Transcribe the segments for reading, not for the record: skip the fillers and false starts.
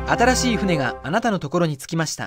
新しい船があなたのところに着きました。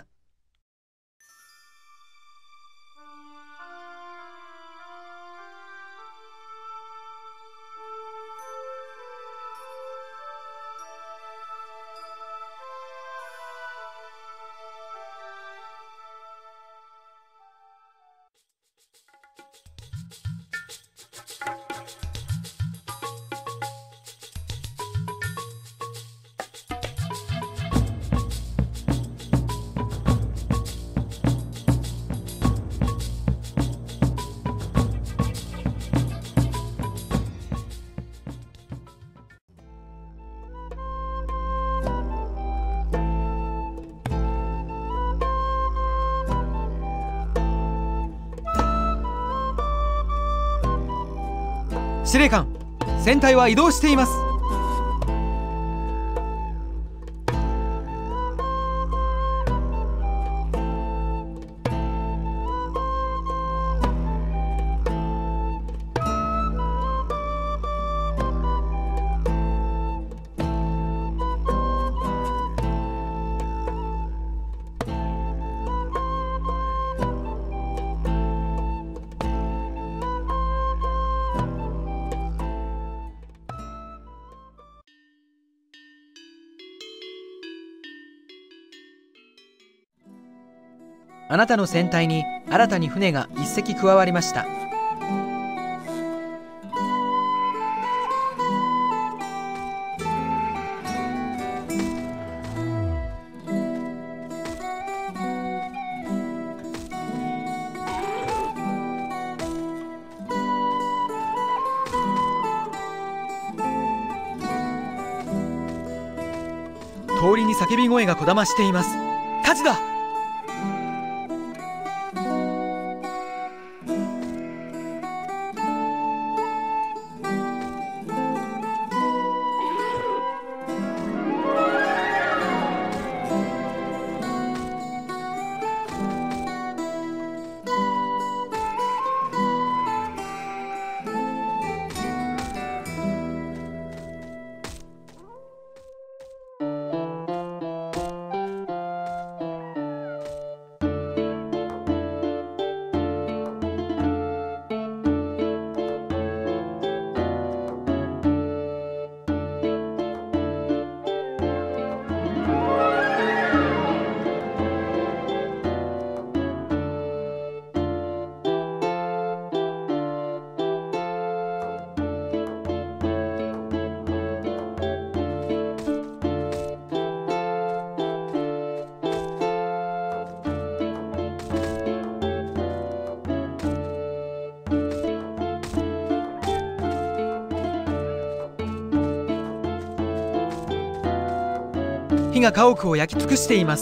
司令官、船体は移動しています。あなたの船体に新たに船が1隻加わりました。通りに叫び声がこだましています。火事だ！火が家屋を焼き尽くしています。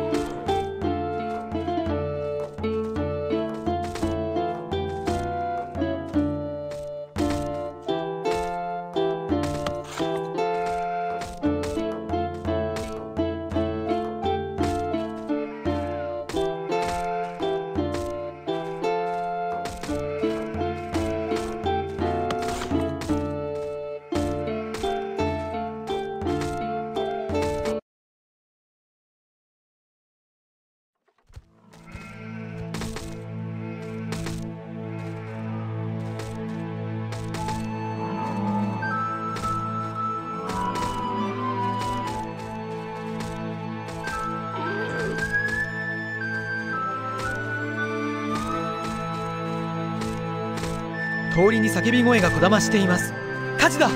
通りに叫び声がこだましています。火事だ！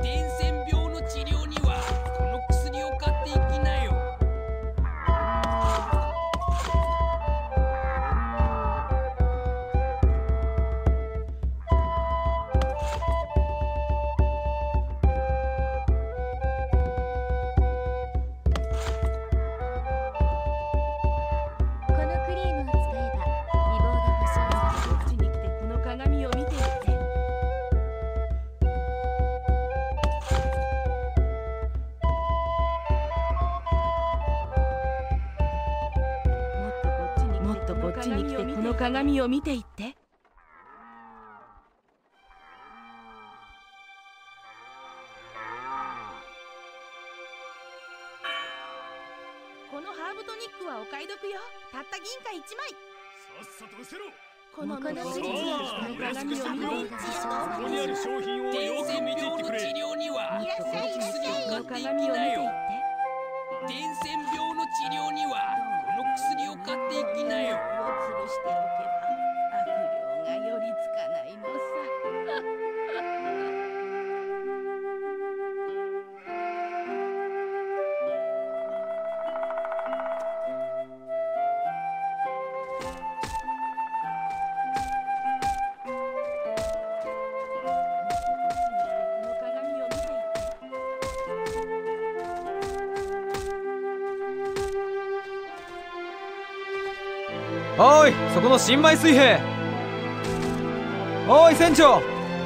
伝染病の治療にはこの薬を買っていきなよ。 このクリームを使えば美貌が保証される。 こっちに来てこの鏡を見ていって。もっとこっちに来てこの鏡を見ていって。このハーブトニックはお買い得よ。たった銀貨1枚。 さっさと失せろ。 このこのクリームを安くして鏡をくれよ。 見ていって。 ここにある商品を伝よく染見ていってくれ。 病の治療にはいらっしゃいいらっしゃい。 この薬を買っていき鏡を見なよ。 ていって。 伝染病の治療にはこの薬を買っていきなよ。 を吊るしておけば悪霊が寄りつかないのさ。この鏡を見ていって。 おーい、そこの新米水兵。おーい船長。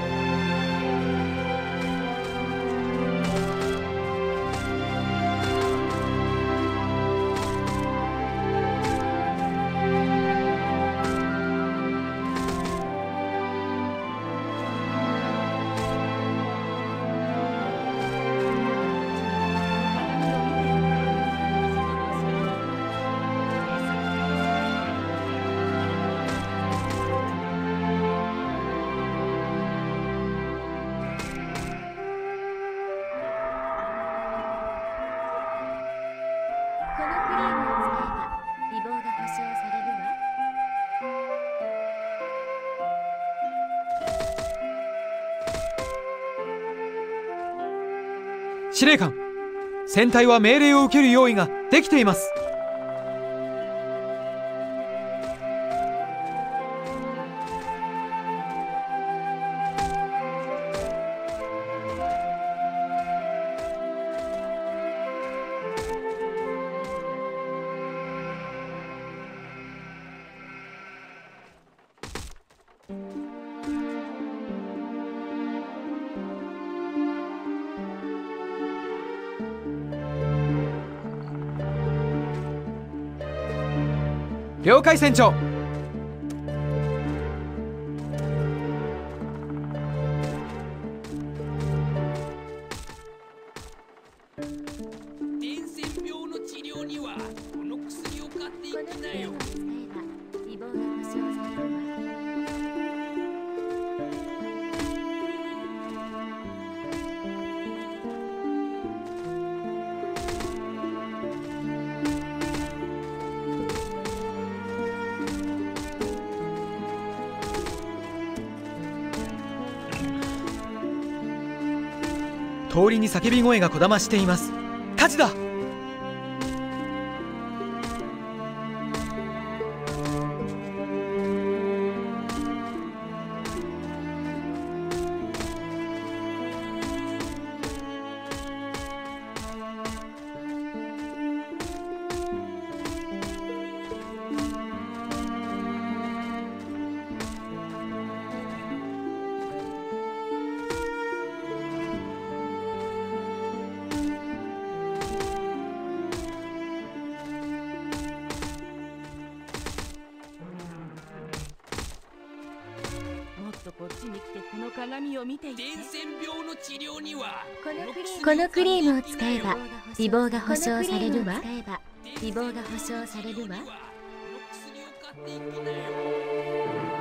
このクリームを使えば美貌が保証されるわ。 司令官、船体は命令を受ける用意ができています。了解船長。 伝染病の治療にはこの薬を買っていこのきなよクリームを。使えば美貌が保証されるわ。 通りに叫び声がこだましています。火事だ。 もっとこっちに来てこの鏡を見ていって。 伝染病の治療にはこのクリームを使えば美貌が保証されるわ。美貌が保証されるわ。 この薬を買っていきなよ。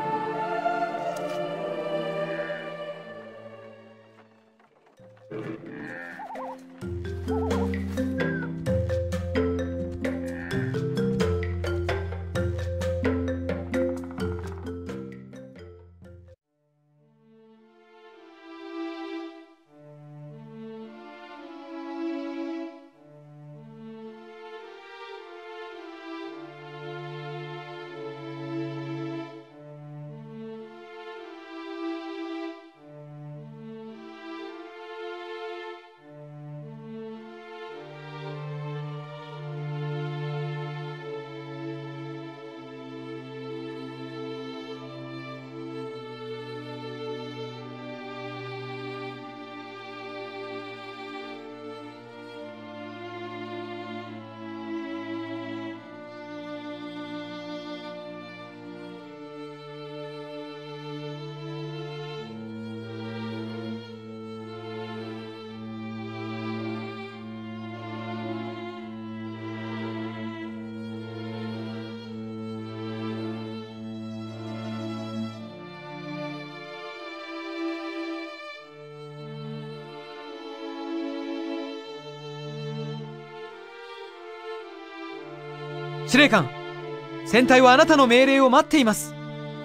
司令官、船体はあなたの命令を待っています。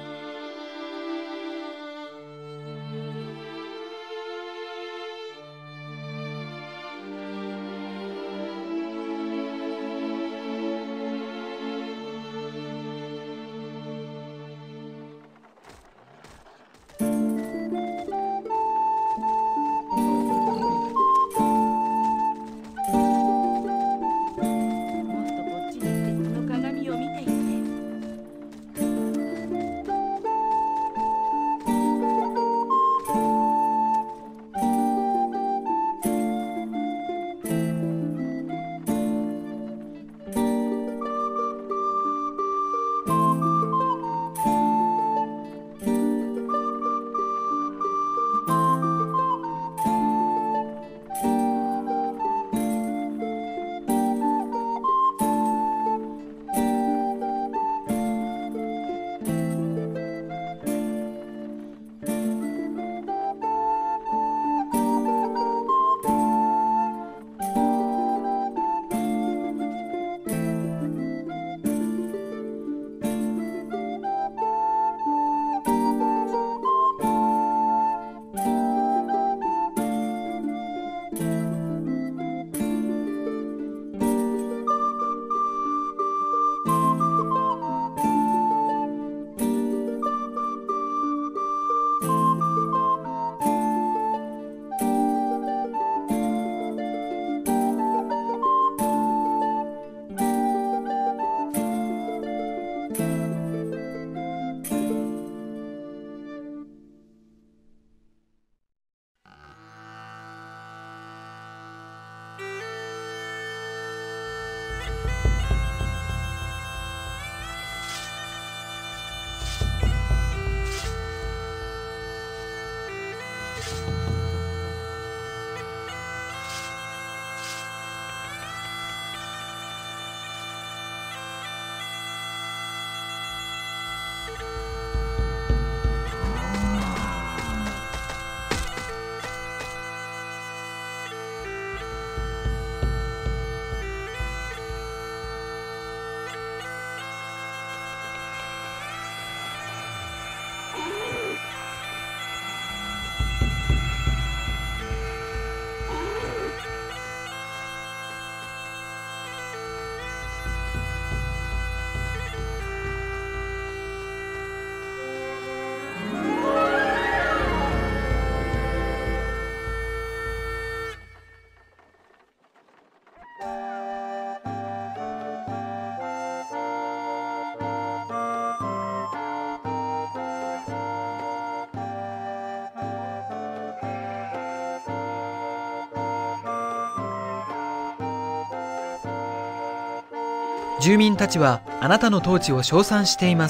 住民たちはあなたの統治を称賛しています。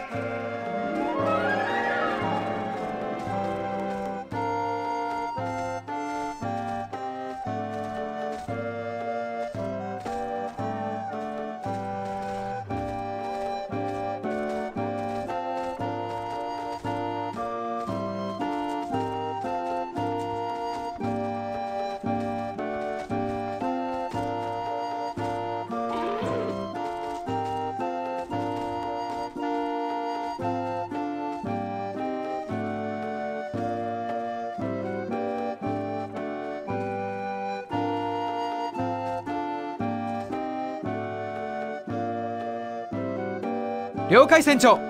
了解船長。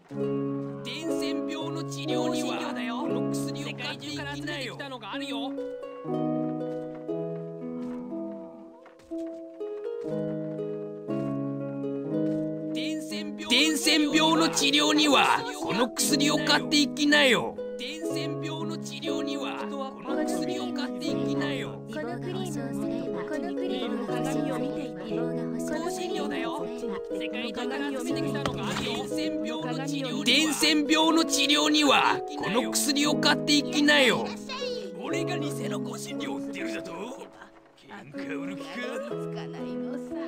伝染病の治療にはこの薬を買っていきなよ。伝染病の治療にはこの薬を買っていきなよ。伝染病の治療にはこの薬を買っていきなよ。 このクリームをすればこのクリームの鏡を見ていて美貌が保証されるだよ。 世界中から集めてきたのが伝染病の治療にはこの薬を買っていきなよ。俺が偽の香辛料を売ってるだと。喧嘩売る気か。 つかないのさ。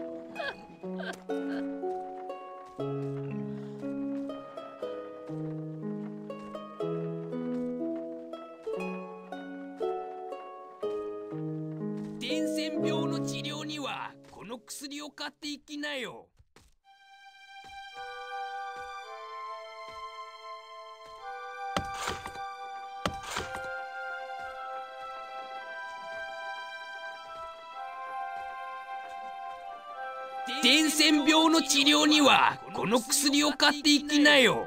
伝染病の治療にはこの薬を買っていきなよ。伝染病の治療にはこの薬を買っていきなよ。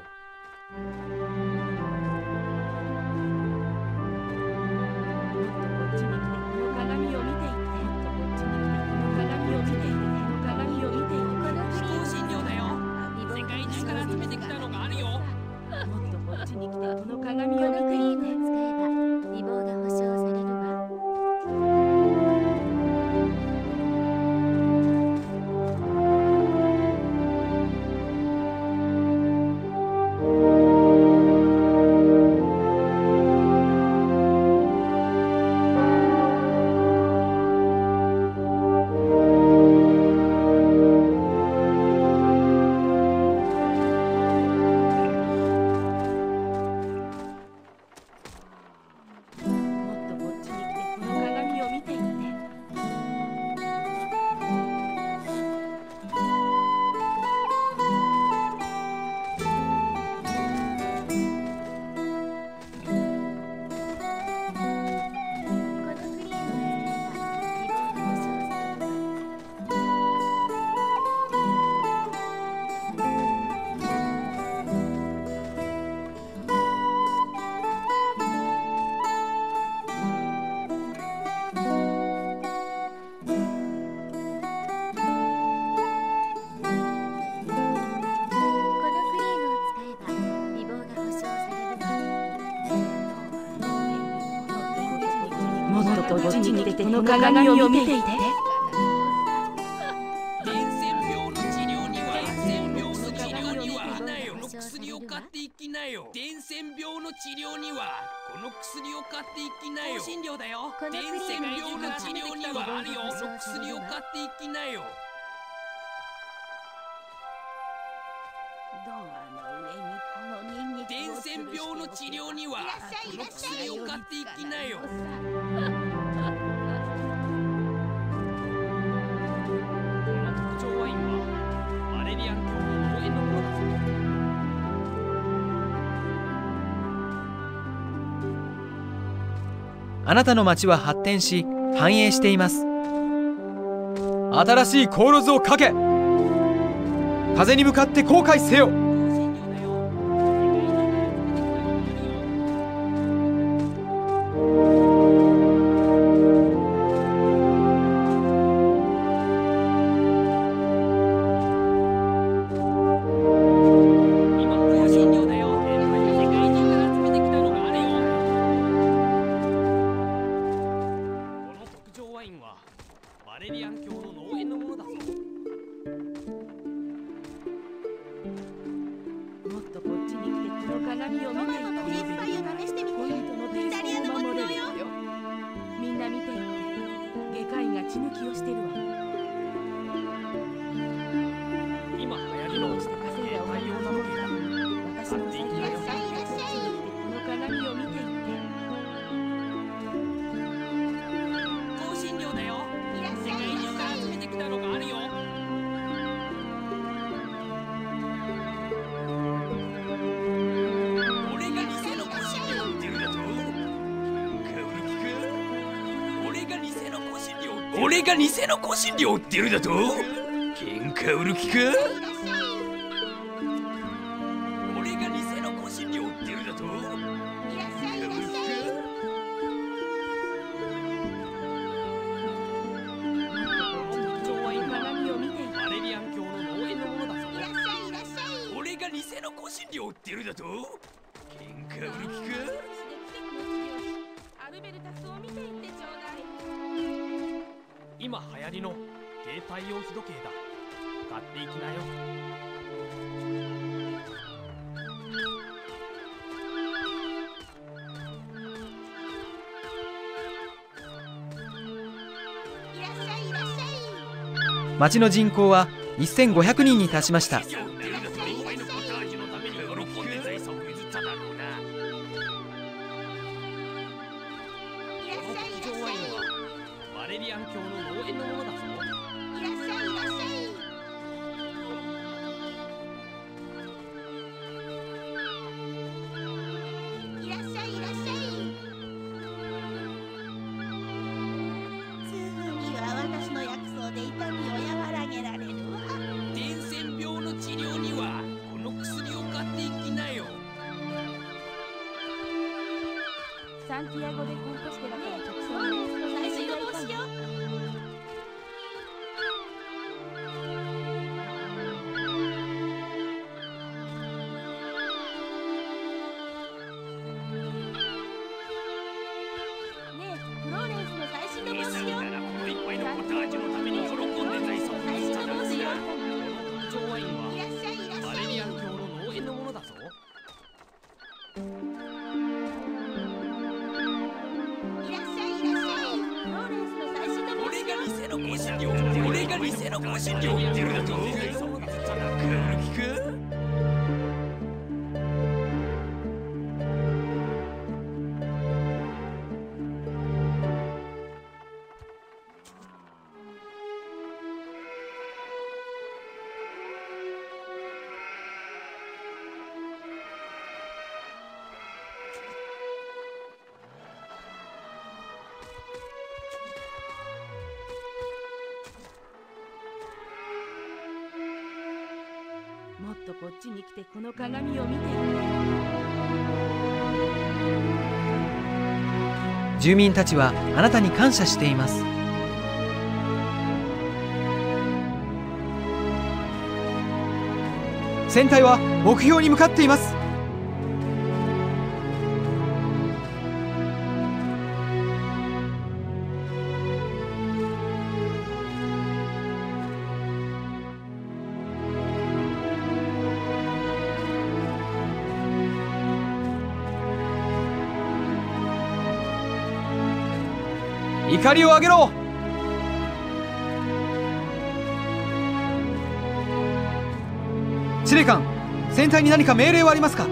こっちに来てこの鏡を見ていて。 伝染病の治療にはこの薬を買っていきなよ。伝染病の治療にはこの薬を買っていきなよ。香辛料だよ。伝染病の治療にはあるよ。この薬を買っていきなよ。伝染病の治療にはこの薬を買っていきなよ。特徴ワインはバレリアン教の農園のものだぞ。 あなたの町は発展し繁栄しています。新しい航路図をかけ、風に向かって航海せよ。 俺が偽の香辛料を売ってるだと？喧嘩売る気か？俺が偽身料ってるだと。 いらっしゃいいらっしゃい。鏡を見ていた。 バレリアン教の農園のものだぞ。 いらっしゃいいらっしゃい。 俺が偽の香辛料売ってるだと。喧嘩売る気か。 アルベルタスを見ていってちょうだい。 今流行りの携帯用日時計だ。買っていきなよ。 いらっしゃいいらっしゃい。 町の人口は1500人に達しました。 売ってるだと。お前のポタージュのために喜んで財産を譲っただろうな。 いらっしゃいいらっしゃい。 バレリアン教の農園のものだぞ。 いらっしゃいいらっしゃい。いらっしゃいいらっしゃい。すぐには私の薬草で痛みを和らげられるわ。 伝染病の治療にはこの薬を買っていきなよ。 サンティアゴ・デ・コンポステラから直送最新の帽子よ。ねえ、フローレンスの最新の帽子よ。 ならこの一杯のポタージュのために喜んで財産を最新譲っただろうの帽子よ。 な。 特徴ワインはいらっしゃいいらっしゃい。 バレリアン教の農園のものだぞ。 いらっしゃいいらっしゃい。フローレンスの最新の帽子俺よ。 が偽の香辛料俺が偽の香辛料売ってるだと。喧嘩売る気か。 もっとこっちに来てこの鏡を見て。 住民たちはあなたに感謝しています。船体は目標に向かっています。怒りを上げろ。司令官、船体に何か命令はありますか？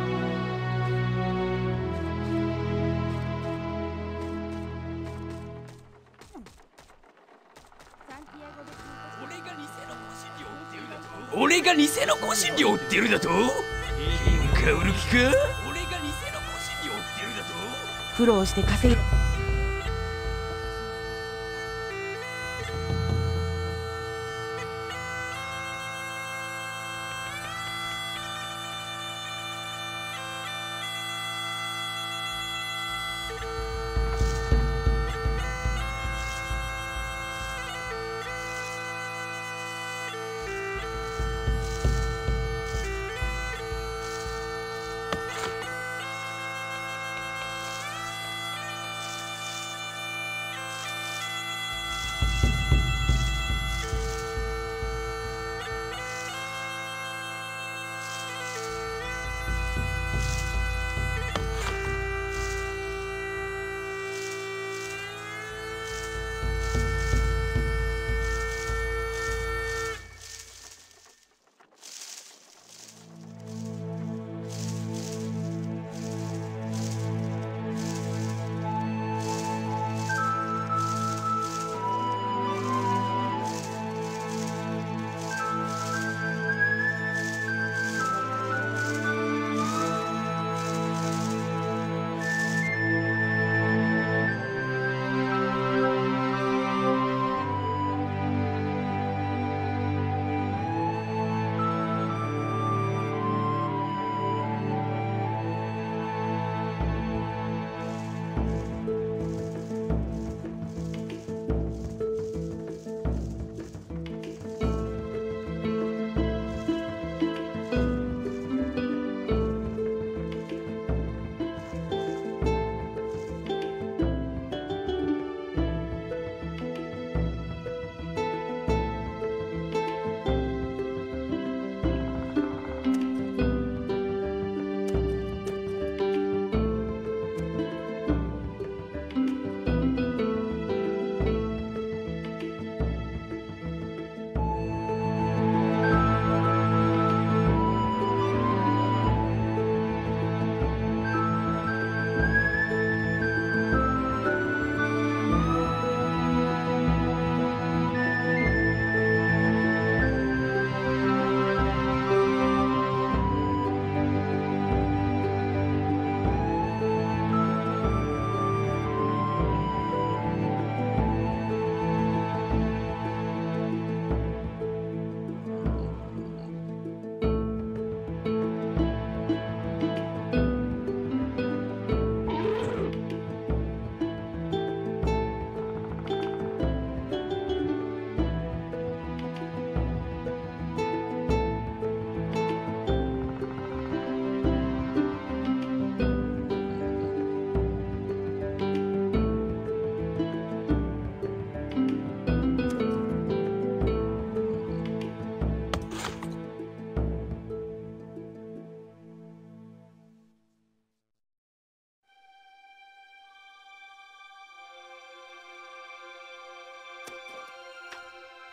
俺が偽の香辛料売ってるだと。喧嘩売る気か。俺が偽の香辛料売ってるだと。 苦労して稼い。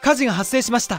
火事が発生しました。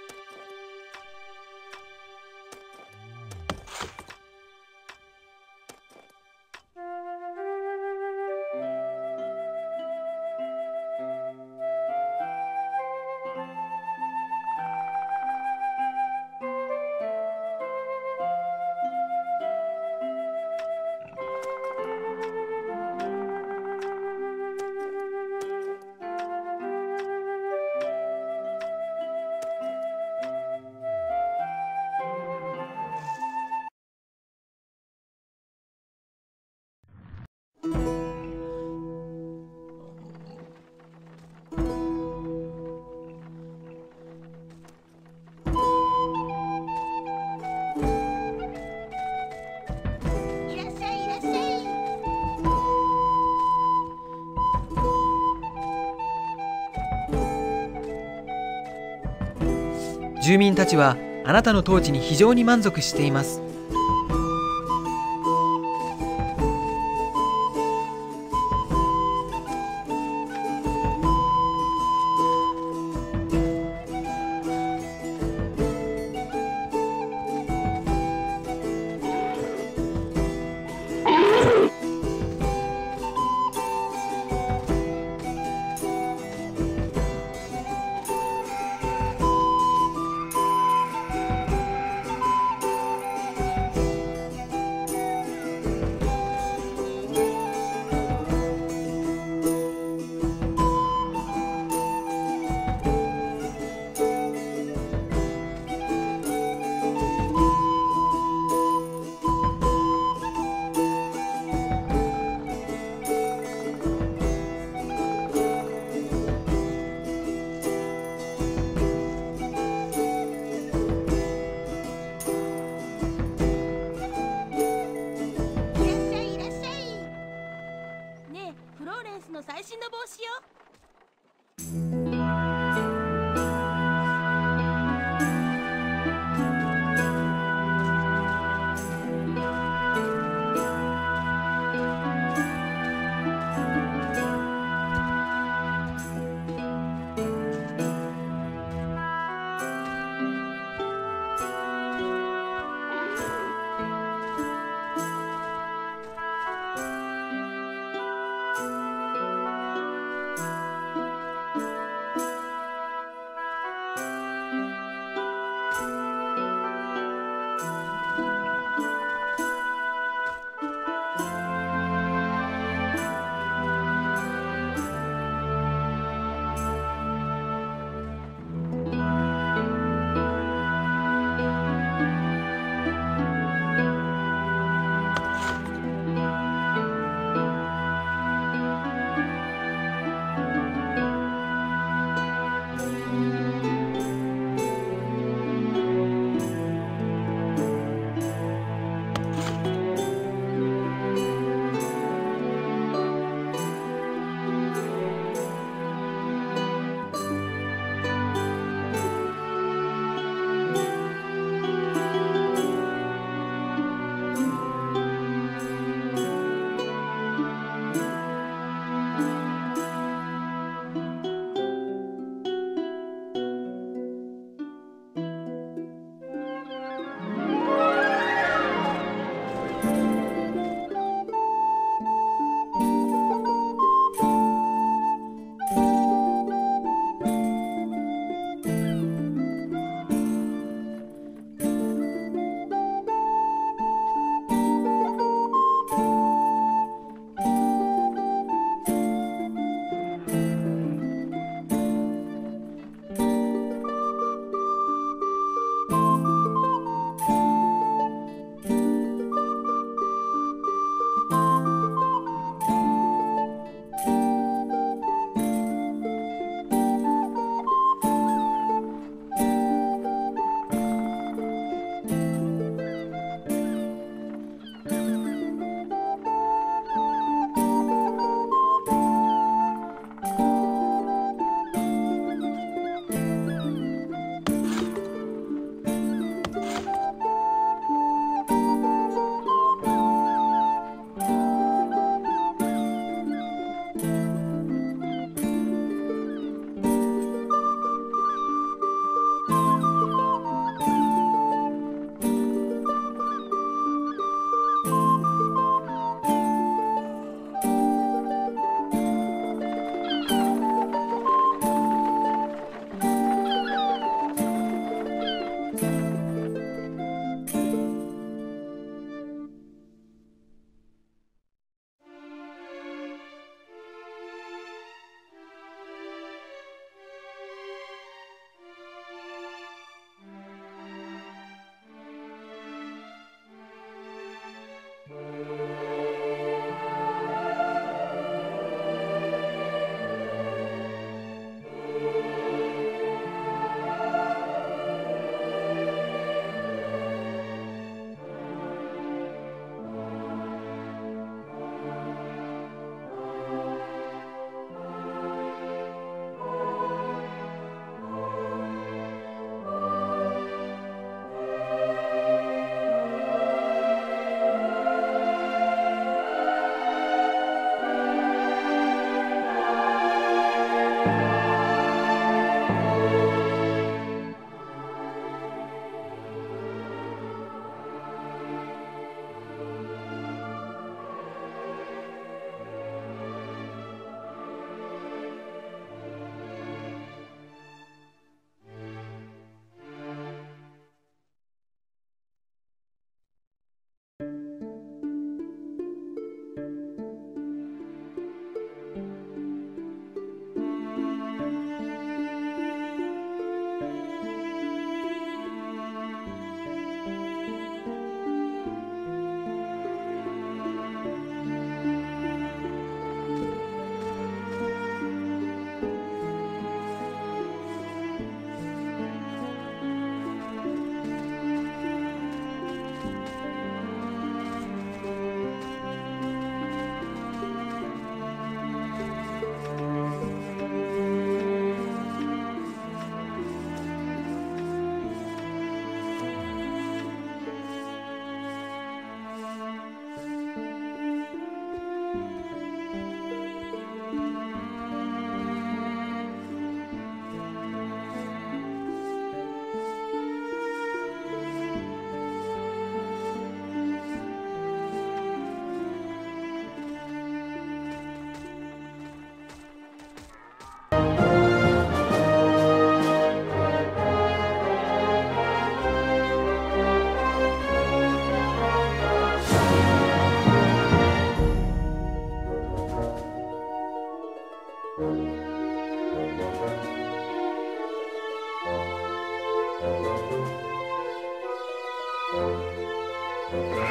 住民たちはあなたの統治に非常に満足しています。 最新の帽子よ。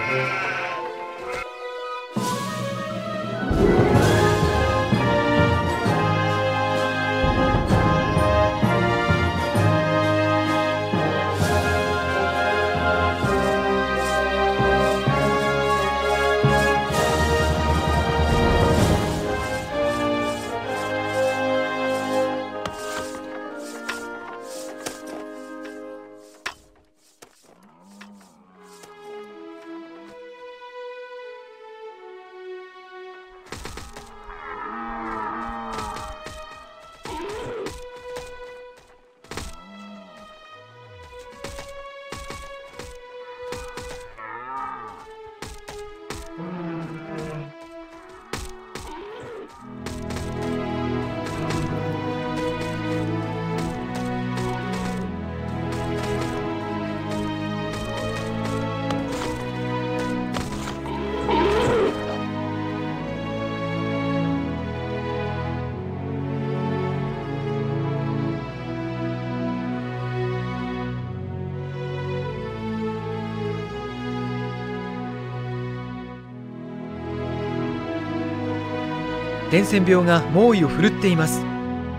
伝染病が猛威を振るっています。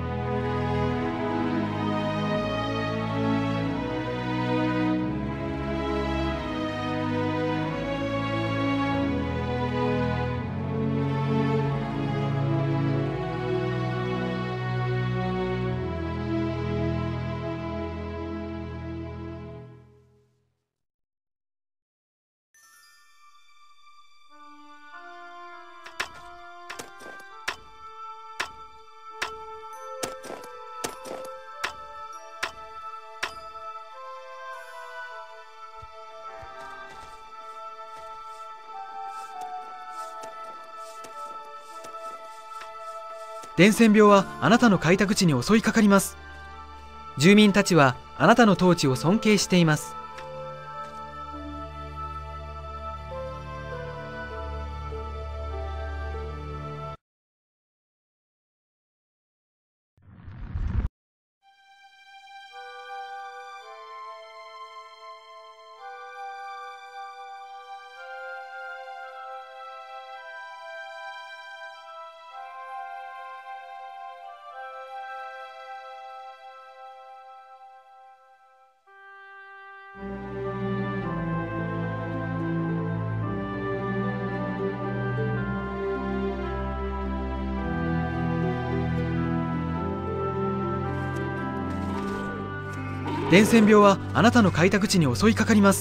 伝染病はあなたの開拓地に襲いかかります。住民たちはあなたの統治を尊敬しています。伝染病はあなたの開拓地に襲いかかります。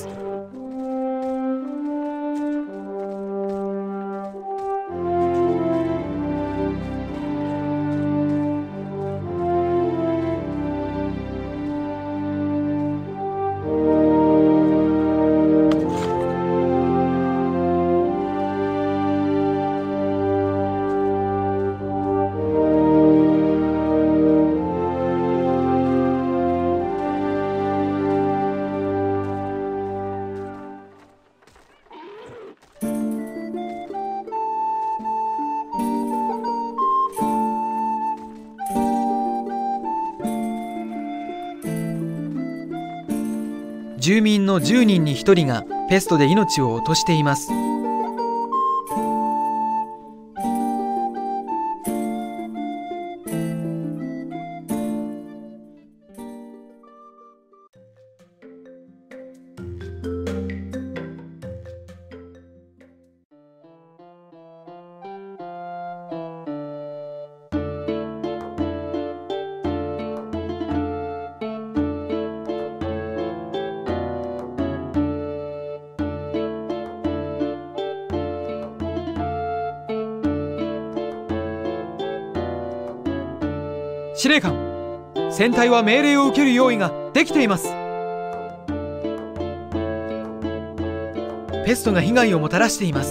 住民の10人に1人がペストで命を落としています。司令官、船体は命令を受ける用意ができています。ペストが被害をもたらしています。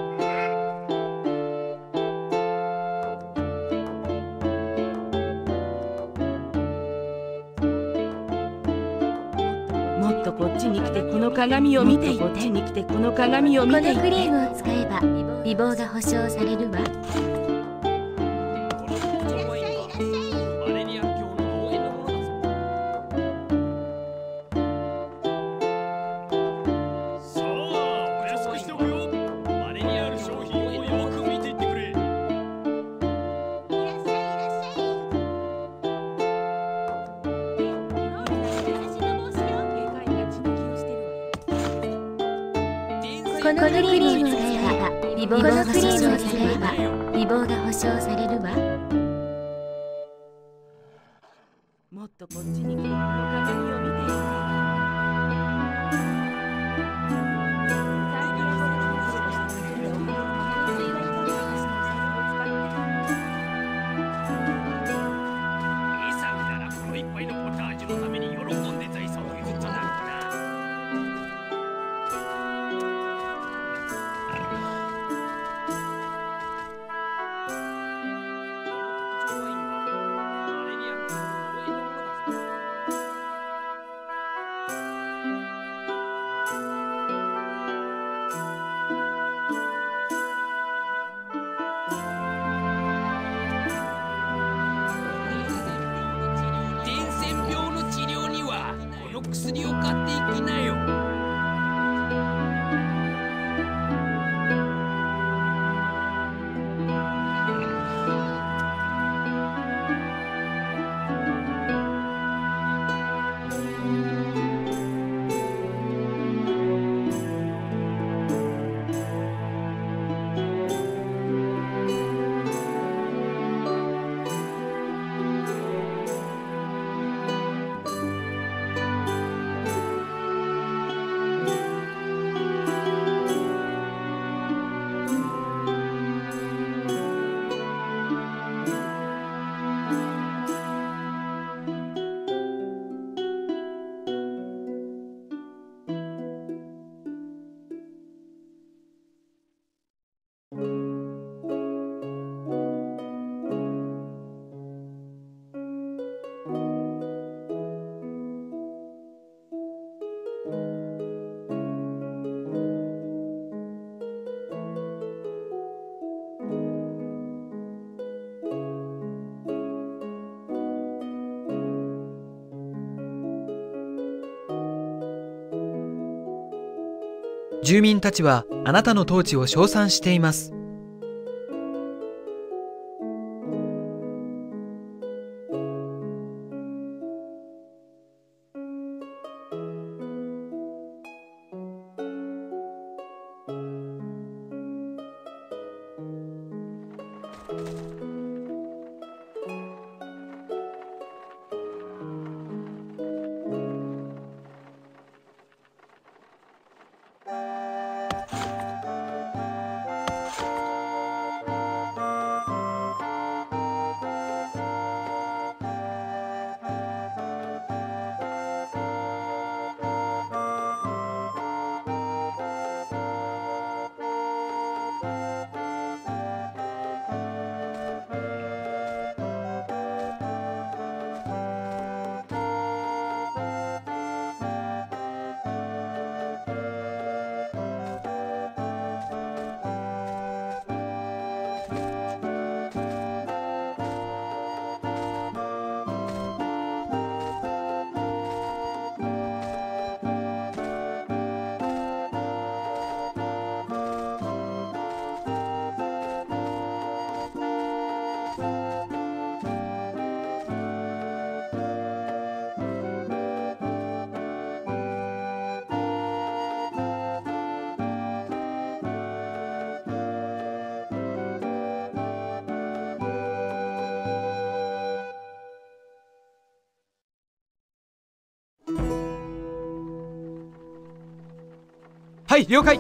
もっとこっちに来てこの鏡を見ていって、こっちに来てこの鏡を見ていって。 このクリームを使えば美貌が保証されるわ。 アレニアン教の応援のものだぞ。 さあおやすこのクリームを使えば美貌が保証されるわ。美貌が保証されるわ。 もっとこっちに来てこの鏡を見てよ。 薬を買っていきなよ。 住民たちはあなたの統治を称賛しています。はい、了解。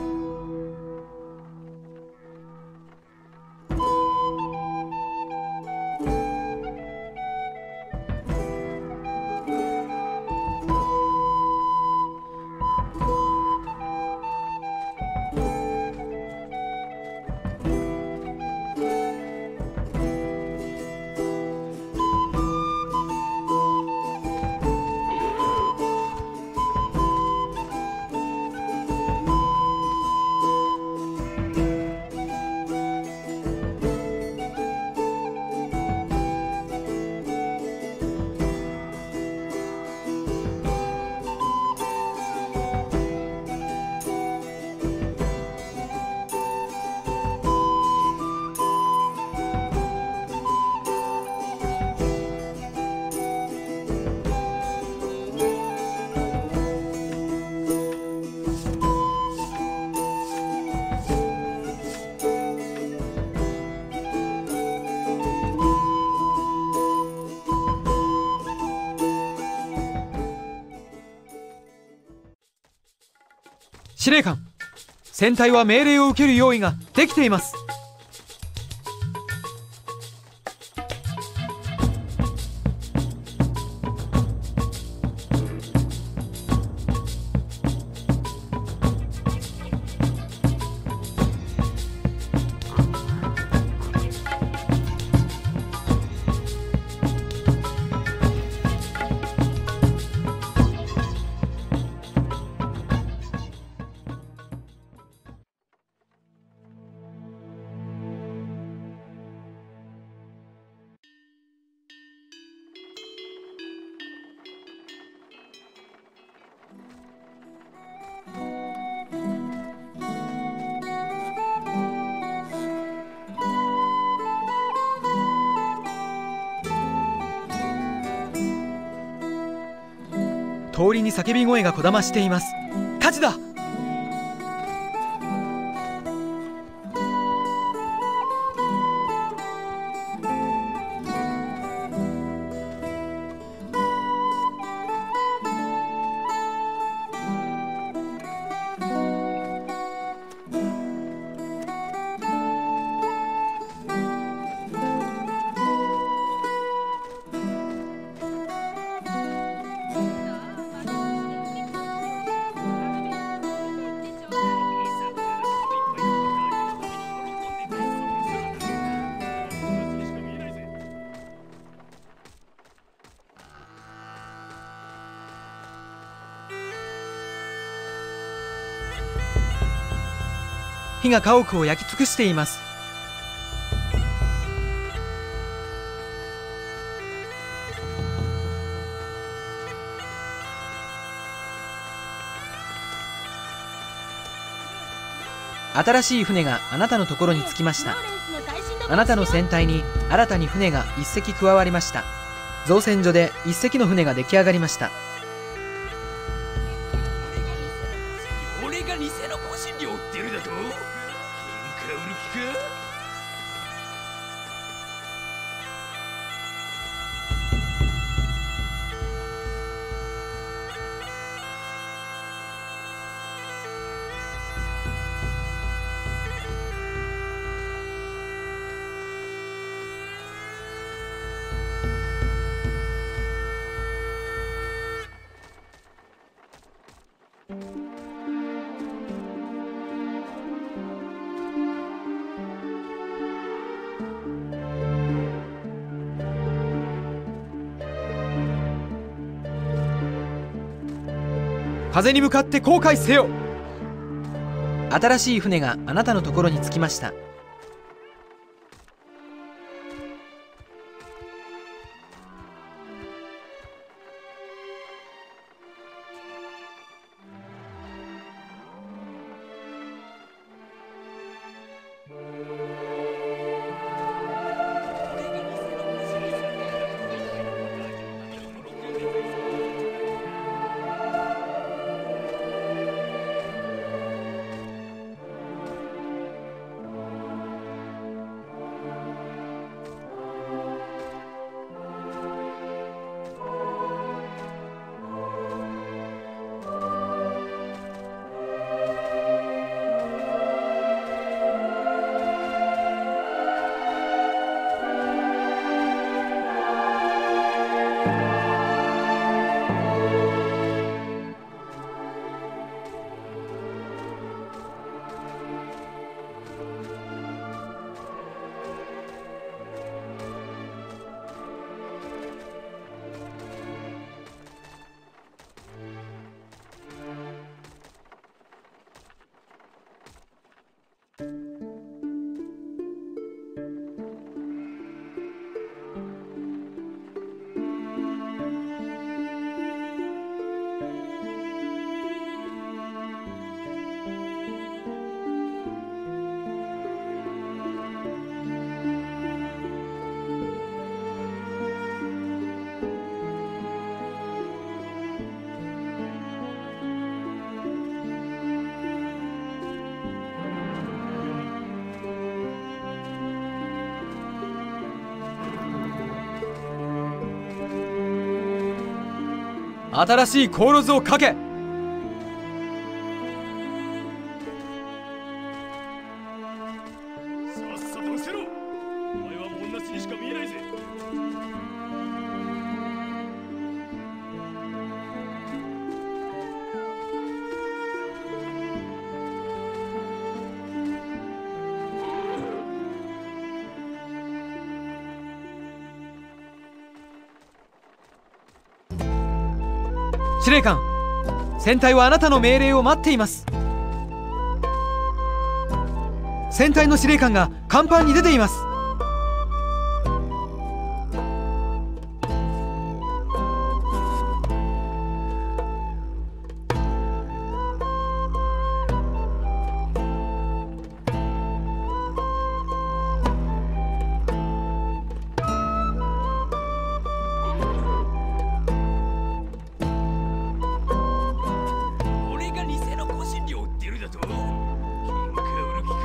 司令官、船体は命令を受ける用意ができています。通りに叫び声がこだましています。火事だ。火が家屋を焼き尽くしています。新しい船があなたのところに着きました。あなたの船体に新たに船が1隻加わりました。造船所で1隻の船が出来上がりました。 俺が偽の香辛料売ってるだと？喧嘩売る気か？ 風に向かって航海せよ。新しい船があなたのところに着きました。新しい航路図をかけ。 とせろ。お前はもんなしにしか見えないぜ。 司令官、船体はあなたの命令を待っています。船体の司令官が甲板に出ています。 俺が偽の香辛料売ってるだと。喧嘩売る気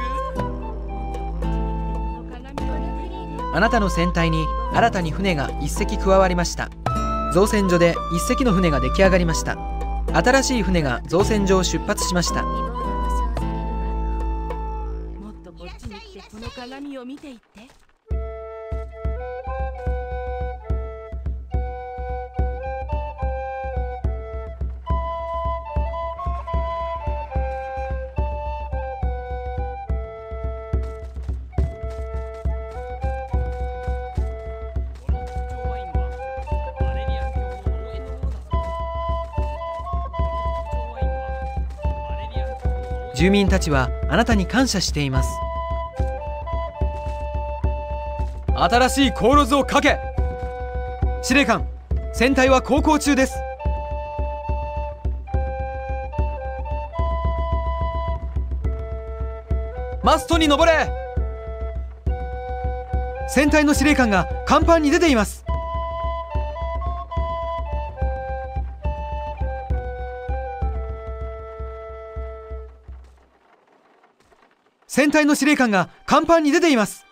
か。 あなたの船体に新たに船が1隻加わりました。造船所で1隻の船が出来上がりました。新しい船が造船所を出発しました。 希望が保証されるわ。 もっとこっちに来てこの鏡を見ていって。 この特徴ワインはバレリアン教の応援のものだぞ。この特徴ワインはバレリアン教の応援。 住民たちはあなたに感謝しています。新しい航路図をかけ。司令官、船体は航行中です。マストに登れ。船体の司令官が甲板に出ています。船体の司令官が甲板に出ています。